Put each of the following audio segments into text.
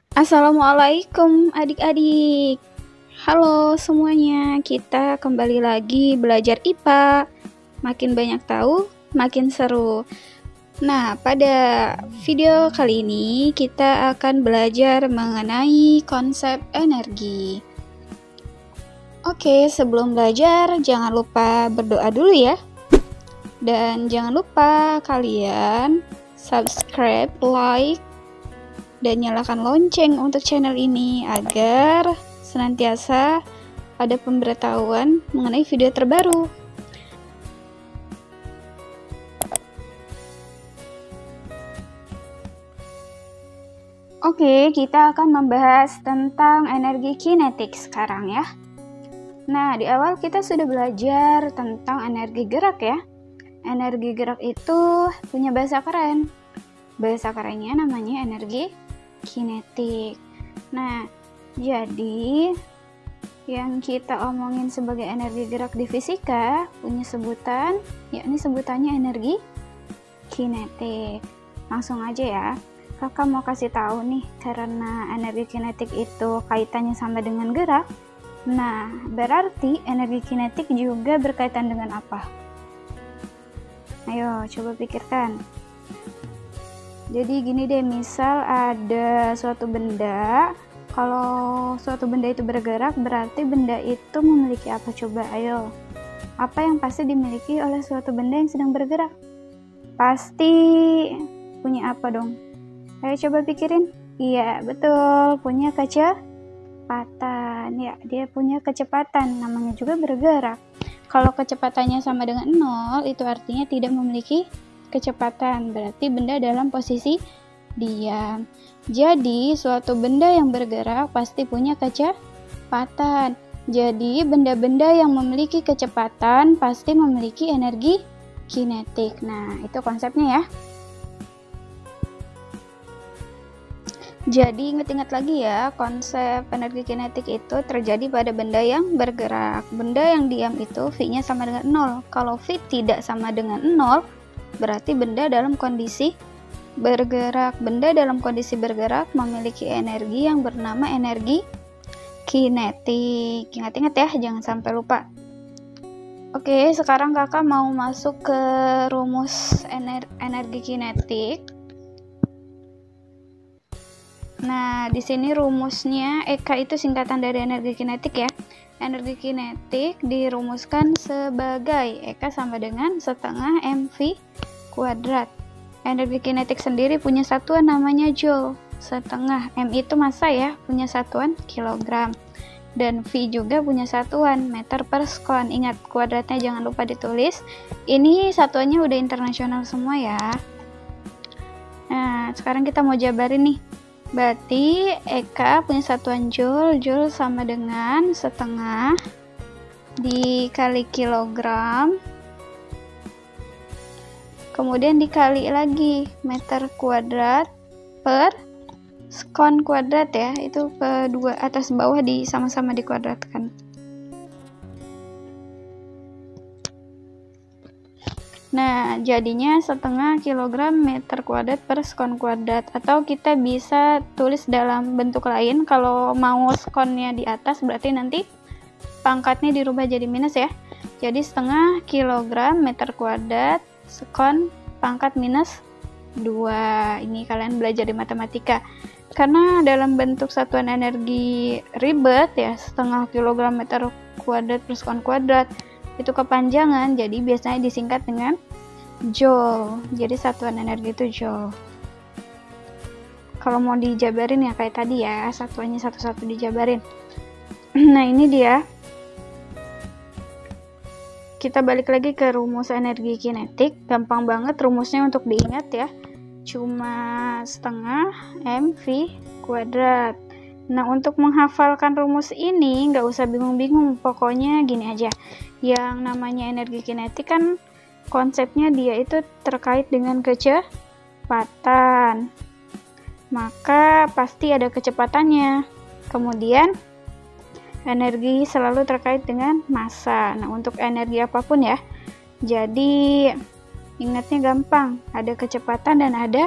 Assalamualaikum adik-adik. Halo semuanya, kita kembali lagi belajar IPA. Makin banyak tahu, makin seru. Nah, pada video kali ini kita akan belajar mengenai konsep energi. Oke, sebelum belajar jangan lupa berdoa dulu ya. Dan jangan lupa kalian subscribe, like, dan nyalakan lonceng untuk channel ini agar senantiasa ada pemberitahuan mengenai video terbaru. Oke, kita akan membahas tentang energi kinetik sekarang ya. Nah, di awal kita sudah belajar tentang energi gerak ya. Energi gerak itu punya bahasa keren. Bahasa kerennya namanya energi kinetik. Nah, jadi yang kita omongin sebagai energi gerak di fisika punya sebutan, yakni sebutannya energi kinetik. Langsung aja ya, kakak mau kasih tahu nih, karena energi kinetik itu kaitannya sama dengan gerak. Nah, berarti energi kinetik juga berkaitan dengan apa? Ayo, coba pikirkan. Jadi gini deh, misal ada suatu benda, kalau suatu benda itu bergerak, berarti benda itu memiliki apa coba? Ayo, apa yang pasti dimiliki oleh suatu benda yang sedang bergerak? Pasti punya apa dong? Ayo coba pikirin. Iya, betul, punya kecepatan. Ya, dia punya kecepatan, namanya juga bergerak. Kalau kecepatannya sama dengan 0, itu artinya tidak memiliki kecepatan, berarti benda dalam posisi diam. Jadi suatu benda yang bergerak pasti punya kecepatan. Jadi benda-benda yang memiliki kecepatan pasti memiliki energi kinetik. Nah, itu konsepnya ya. Jadi ingat-ingat lagi ya, konsep energi kinetik itu terjadi pada benda yang bergerak. Benda yang diam itu V-nya sama dengan 0. Kalau V tidak sama dengan 0, berarti benda dalam kondisi bergerak. Benda dalam kondisi bergerak memiliki energi yang bernama energi kinetik. Ingat-ingat ya, jangan sampai lupa. Oke, sekarang kakak mau masuk ke rumus energi kinetik. Nah, di sini rumusnya EK itu singkatan dari energi kinetik ya. Energi kinetik dirumuskan sebagai EK sama dengan setengah mv kuadrat. Energi kinetik sendiri punya satuan namanya joule. Setengah m itu massa ya, punya satuan kilogram. Dan V juga punya satuan meter per sekon. Ingat, kuadratnya jangan lupa ditulis. Ini satuannya udah internasional semua ya. Nah, sekarang kita mau jabarin nih. Berarti EK punya satuan joule. Joule sama dengan setengah dikali kilogram, kemudian dikali lagi meter kuadrat per sekon kuadrat ya. Itu kedua atas bawah sama-sama dikuadratkan. Nah, jadinya setengah kilogram meter kuadrat per sekon kuadrat. Atau kita bisa tulis dalam bentuk lain. Kalau mau sekonnya di atas, berarti nanti pangkatnya dirubah jadi minus ya. Jadi setengah kilogram meter kuadrat sekon pangkat minus 2. Ini kalian belajar di matematika. Karena dalam bentuk satuan energi ribet ya, setengah kilogram meter kuadrat per sekon kuadrat, itu kepanjangan, jadi biasanya disingkat dengan joule. Jadi satuan energi itu joule. Kalau mau dijabarin ya kayak tadi ya, satuannya satu-satu dijabarin. Nah, ini dia. Kita balik lagi ke rumus energi kinetik. Gampang banget rumusnya untuk diingat ya. Cuma setengah mv kuadrat. Nah, untuk menghafalkan rumus ini nggak usah bingung-bingung, pokoknya gini aja. Yang namanya energi kinetik kan konsepnya dia itu terkait dengan kecepatan. Maka pasti ada kecepatannya. Kemudian energi selalu terkait dengan massa. Nah, untuk energi apapun ya. Jadi ingatnya gampang, ada kecepatan dan ada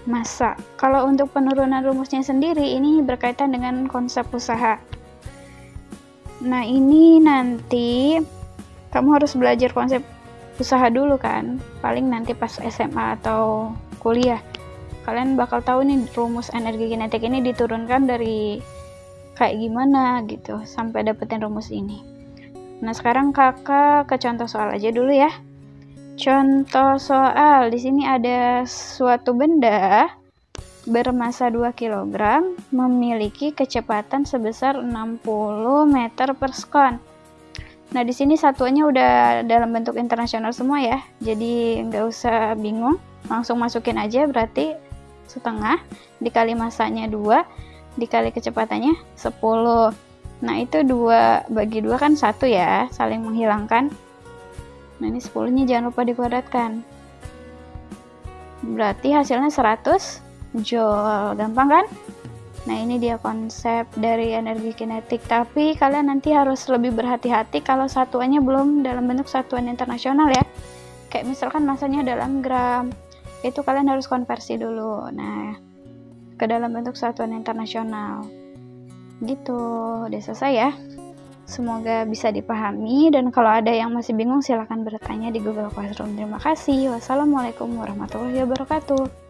massa. Kalau untuk penurunan rumusnya sendiri, ini berkaitan dengan konsep usaha. Nah, ini nanti kamu harus belajar konsep usaha dulu kan, paling nanti pas SMA atau kuliah kalian bakal tahu nih rumus energi kinetik ini diturunkan dari kayak gimana gitu sampai dapetin rumus ini. Nah, sekarang kakak ke contoh soal aja dulu ya. Contoh soal, di sini ada suatu benda bermasa 2 kg memiliki kecepatan sebesar 60 meter per sekon. Nah, di sini satuannya udah dalam bentuk internasional semua ya. Jadi nggak usah bingung, langsung masukin aja, berarti setengah dikali masanya 2 dikali kecepatannya 10. Nah, itu 2 bagi 2 kan 1 ya, saling menghilangkan. Nah, ini 10-nya jangan lupa dikuadratkan. Berarti hasilnya 100 joule. Gampang kan? Nah, ini dia konsep dari energi kinetik. Tapi kalian nanti harus lebih berhati-hati kalau satuannya belum dalam bentuk satuan internasional ya. Kayak misalkan masanya dalam gram. Itu kalian harus konversi dulu. Nah, ke dalam bentuk satuan internasional. Gitu. Udah selesai ya. Semoga bisa dipahami, dan kalau ada yang masih bingung silahkan bertanya di Google Classroom. Terima kasih. Wassalamualaikum warahmatullahi wabarakatuh.